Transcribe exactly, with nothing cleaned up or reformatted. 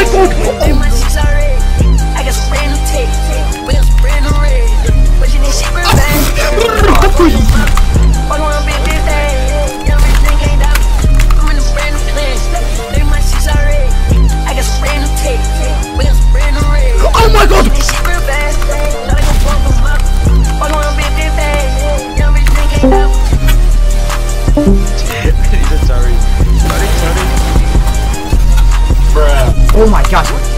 god! I got some brand new tape, but it's brand new red. But you need shit real bad. Walk on a big big bag. Young rich nigga ain't out. I'm in a brand new plan. Look at my shit already. I got some brand new tape, but it's brand new red. Oh my god! You need shit real bad. Now they gon' fuck them up. Walk on a big big bag. Young rich nigga ain't out. Sorry. Sorry, sorry. Bruh. Oh my gosh.